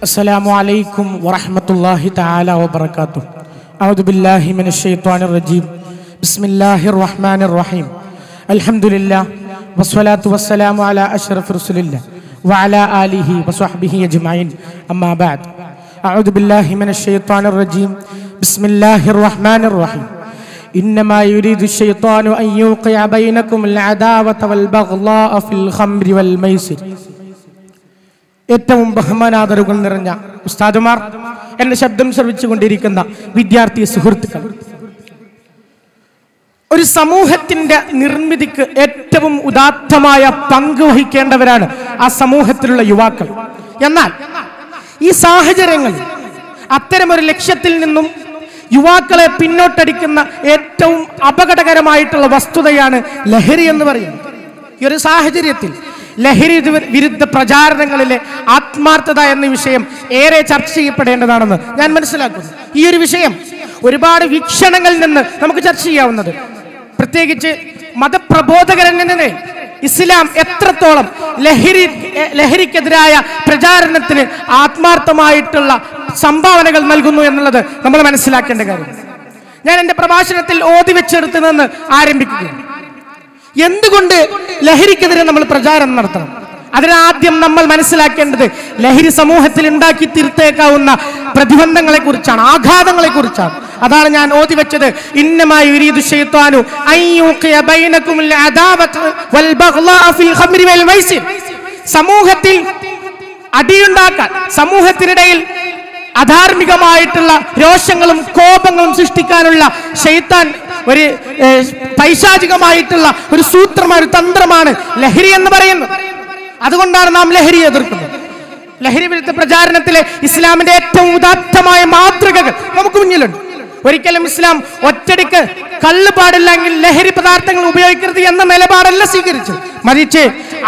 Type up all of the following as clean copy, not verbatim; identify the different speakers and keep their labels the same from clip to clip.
Speaker 1: السلام عليكم ورحمة الله تعالى وبركاته. أعوذ بالله من الشيطان الرجيم. بسم الله الرحمن الرحيم. الحمد لله والصلاة والسلام على أشرف رسول الله وعلى آله وصحبه أجمعين. أما بعد. أعوذ بالله من الشيطان الرجيم. بسم الله الرحمن الرحيم. إنما يريد الشيطان أن يوقع بينكم العداوة والبغضاء في الخمر والميسر. ഏറ്റവും ബഹുമാനാദരവുകൾ നിറഞ്ഞ ഉസ്താദുമാർ, എന്റെ ശബ്ദം ശ്രവിച്ചുകൊണ്ടിരിക്കുന്ന വിദ്യാർത്ഥി സുഹൃത്തുക്കൾ, ഒരു സമൂഹത്തിന്റെ നിർമ്മിതിക്ക് ഏറ്റവും ഉദാത്തമായ പങ്ക് വഹിക്കേണ്ടവരാണ് ആ സമൂഹത്തിലുള്ള യുവാക്കൾ. എന്നാൽ ഈ സാഹചര്യങ്ങളിൽ അത്തരമൊരു ലക്ഷ്യത്തിൽ നിന്നും യുവാക്കളെ പിന്നോട്ടടിക്കുന്ന ഏറ്റവും അപകടകരമായിട്ടുള്ള വസ്തുതയാണ് ലഹരി എന്ന് പറയുന്നത്. ഈ ഒരു സാഹചര്യത്തിൽ ലഹരി വിരുദ്ധ പ്രചാരണങ്ങളിലെ ആത്മാർത്ഥത എന്ന വിഷയം ഏറെ ചർച്ച ചെയ്യപ്പെടേണ്ടതാണെന്ന് ഞാൻ മനസ്സിലാക്കുന്നു. ഈ ഒരു വിഷയം ഒരുപാട് വീക്ഷണങ്ങളിൽ നിന്ന് നമുക്ക് ചർച്ച ചെയ്യാവുന്നത്, പ്രത്യേകിച്ച് മതപ്രബോധകരെങ്ങനെ ഇസ്ലാം എത്രത്തോളം ലഹരിക്കെതിരായ പ്രചാരണത്തിന് ആത്മാർത്ഥമായിട്ടുള്ള സംഭാവനകൾ നൽകുന്നു എന്നുള്ളത് നമ്മൾ മനസ്സിലാക്കേണ്ട കാര്യം. ഞാൻ എൻ്റെ പ്രഭാഷണത്തിൽ ഓതി വെച്ചെടുത്ത് നിന്ന് ആരംഭിക്കുകയാണ്. എന്തുകൊണ്ട് ലഹരിക്കെതിരെ നമ്മൾ പ്രചാരണം നടത്തണം? അതിനാദ്യം നമ്മൾ മനസ്സിലാക്കേണ്ടത് ലഹരി സമൂഹത്തിൽ ഉണ്ടാക്കി തീർത്തേക്കാവുന്ന പ്രതിബന്ധങ്ങളെ കുറിച്ചാണ്, ആഘാതങ്ങളെ കുറിച്ചാണ്. അതാണ് ഞാൻ ഓതി വെച്ചത്. ഇന്നമാ യുരീദു ശൈത്വാനു അൻ യുഖിയ ബൈനകുമുൽ അദാവത വൽ ബഗ്ളാ ഫിൽ ഖംരി വൽ മൈസിർ. സമൂഹത്തിൽ അടിയുണ്ടാക്കാൻ, സമൂഹത്തിനിടയിൽ അധാർമികമായിട്ടുള്ള രോഷങ്ങളും കോപങ്ങളും സൃഷ്ടിക്കാനുള്ള ശൈത്താൻ ഒരു പൈശാചികമായിട്ടുള്ള ഒരു സൂത്രമാണ്, ഒരു തന്ത്രമാണ് ലഹരി എന്ന് പറയുന്നത്. അതുകൊണ്ടാണ് നാം ലഹരി എതിർക്കുന്നത്. ലഹരി വിരുദ്ധ പ്രചാരണത്തിലെ ഇസ്ലാമിന്റെ ഏറ്റവും ഉദാത്തമായ മാതൃകകൾ നമുക്ക് മുന്നിലുണ്ട്. ഒരിക്കലും ഇസ്ലാം ഒറ്റടിക്ക് കള്ള് പാടില്ലെങ്കിൽ ലഹരി പദാർത്ഥങ്ങൾ ഉപയോഗിക്കരുത് എന്ന നിലപാടല്ല സ്വീകരിച്ചത്. മറിച്ച്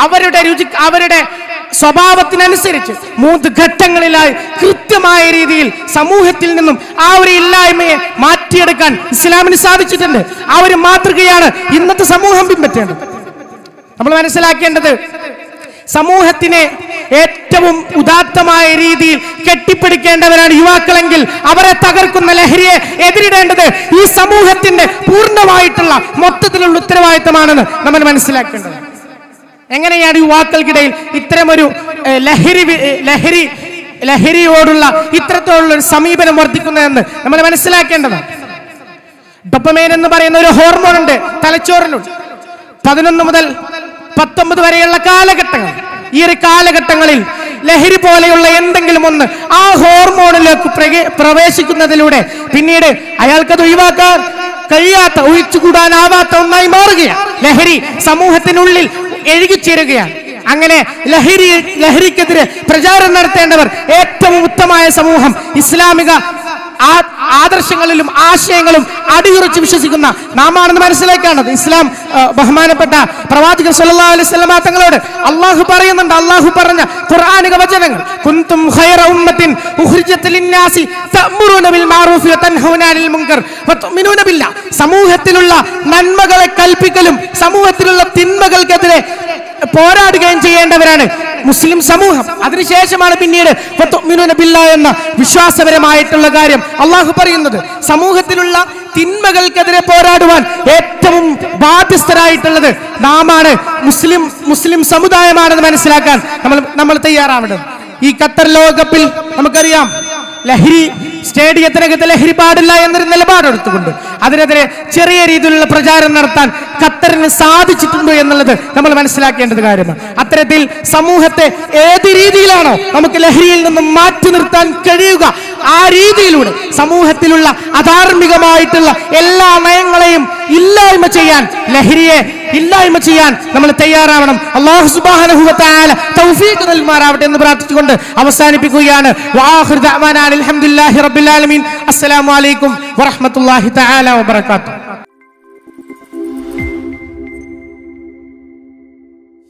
Speaker 1: അവരുടെ സ്വഭാവത്തിനനുസരിച്ച് 3 ഘട്ടങ്ങളിലായി കൃത്യമായ രീതിയിൽ സമൂഹത്തിൽ നിന്നും ആ ഒരു ഇല്ലായ്മയെ മാറ്റിയെടുക്കാൻ ഇസ്ലാമിന് സാധിച്ചിട്ടുണ്ട്. ആ ഒരു മാതൃകയാണ് ഇന്നത്തെ സമൂഹം പിൻപറ്റേണ്ടത്. നമ്മൾ മനസ്സിലാക്കേണ്ടത്, സമൂഹത്തിനെ ഏറ്റവും ഉദാത്തമായ രീതിയിൽ കെട്ടിപ്പിടിക്കേണ്ടവരാണ് യുവാക്കളെങ്കിൽ അവരെ തകർക്കുന്ന ലഹരിയെ എതിരിടേണ്ടത് ഈ സമൂഹത്തിന്റെ പൂർണ്ണമായിട്ടുള്ള മൊത്തത്തിലുള്ള ഉത്തരവാദിത്തമാണെന്ന് നമ്മൾ മനസ്സിലാക്കേണ്ടത്. എങ്ങനെയാണ് യുവാക്കൾക്കിടയിൽ ഇത്തരമൊരു ലഹരിയോടുള്ള ഇത്തരത്തിലുള്ള ഒരു സമീപനം വർദ്ധിക്കുന്നതെന്ന് നമ്മൾ മനസ്സിലാക്കേണ്ടതാണ്. ഡോപ്പമൈൻ എന്ന് പറയുന്ന ഒരു ഹോർമോൺ ഉണ്ട് തലച്ചോറിനുണ്ട്. 11 മുതൽ 19 വരെയുള്ള കാലഘട്ടങ്ങൾ, ഈ ഒരു കാലഘട്ടങ്ങളിൽ ലഹരി പോലെയുള്ള എന്തെങ്കിലും ഒന്ന് ആ ഹോർമോണിലേക്ക് പ്രവേശിക്കുന്നതിലൂടെ പിന്നീട് അയാൾക്കത് ഒഴിവാക്കാൻ കഴിയാത്ത, ഒഴിച്ചുകൂടാനാവാത്ത ഒന്നായി മാറുകയാണ്. ലഹരി സമൂഹത്തിനുള്ളിൽ എഴുകിച്ചേരുകയാണ്. അങ്ങനെ ലഹരിക്കെതിരെ പ്രചാരണം നടത്തേണ്ടവർ ഏറ്റവും ഉത്തമമായ സമൂഹം, ഇസ്ലാമിക ആദർശങ്ങളിലും ആശയങ്ങളും അടിയുറച്ച് വിശ്വസിക്കുന്ന നാമാണെന്ന് മനസ്സിലാക്കേണ്ടത്. ഇസ്ലാം ബഹുമാനപ്പെട്ട പ്രവാചകൻ സല്ലല്ലാഹു അലൈഹി വസല്ലം തങ്ങളോട് അല്ലാഹു പറയുന്നുണ്ട്, അല്ലാഹു പറഞ്ഞ ഖുർആനിക വചനങ്ങൾ, കുൻതും ഖൈറ ഉമ്മത്തിൻ ഉഖ്രിജത് ലിന്നാസി തഅ്മുറൂന ബിൽ മഅറൂഫി വതൻഹൗന അനിൽ മുൻകർ വതുഅ്മിനൂന ബില്ലാഹ്. സമൂഹത്തിലുള്ള നന്മകളെ കൽപ്പിക്കലും സമൂഹത്തിലുള്ള തിന്മകൾക്കെതിരെ പോരാടുകയും ചെയ്യേണ്ടവരാണ് മുസ്ലിം സമൂഹം. അതിനുശേഷമാണ് പിന്നീട് വതുഅ്മിനൂന ബില്ലാഹ് എന്ന വിശ്വാസപരമായിട്ടുള്ള കാര്യം അള്ളാഹു പറയുന്നത്. സമൂഹത്തിലുള്ള തിന്മകൾക്കെതിരെ പോരാടുവാൻ ഏറ്റവും ബാധ്യസ്ഥരായിട്ടുള്ളത് നാമാണ്, മുസ്ലിം സമുദായമാണെന്ന് മനസ്സിലാക്കാൻ നമ്മൾ തയ്യാറാവേണ്ടത്. ഈ ഖത്തർ ലോകകപ്പിൽ നമുക്കറിയാം, ലഹരി സ്റ്റേഡിയത്തിനകത്ത് ലഹരി പാടില്ല എന്നൊരു നിലപാടെടുത്തുകൊണ്ട് അതിനെതിരെ ചെറിയ രീതിയിലുള്ള പ്രചാരണം നടത്താൻ ഖത്തറിന് സാധിച്ചിട്ടുണ്ടോ എന്നുള്ളത് നമ്മൾ മനസ്സിലാക്കേണ്ടത് കാര്യമാണ്. അത്തരത്തിൽ സമൂഹത്തെ ഏത് രീതിയിലാണോ നമുക്ക് ലഹരിയിൽ നിന്നും മാറ്റി നിർത്താൻ കഴിയുക, ആ രീതിയിലൂടെ സമൂഹത്തിലുള്ള അധാർമികമായിട്ടുള്ള എല്ലാ നയങ്ങളെയും ഇല്ലായ്മ ചെയ്യാൻ, ലഹരിയെ ഇല്ലായ്മ ചെയ്യാൻ നമ്മൾ തയ്യാറാവണം. അല്ലാഹു സുബ്ഹാനഹു വ തആല തൗഫീഖ് നൽകുമാറാവട്ടെ എന്ന് പ്രാർത്ഥിച്ചുകൊണ്ട് അവസാനിപ്പിക്കുകയാണ്. വആഖിറു ദഅ്വാനാ അൽഹംദുലില്ലാഹി റബ്ബിൽ ആലമീൻ. അസ്സലാമു അലൈക്കും വറഹ്മത്തുള്ളാഹി തആല വബറകാതുഹു.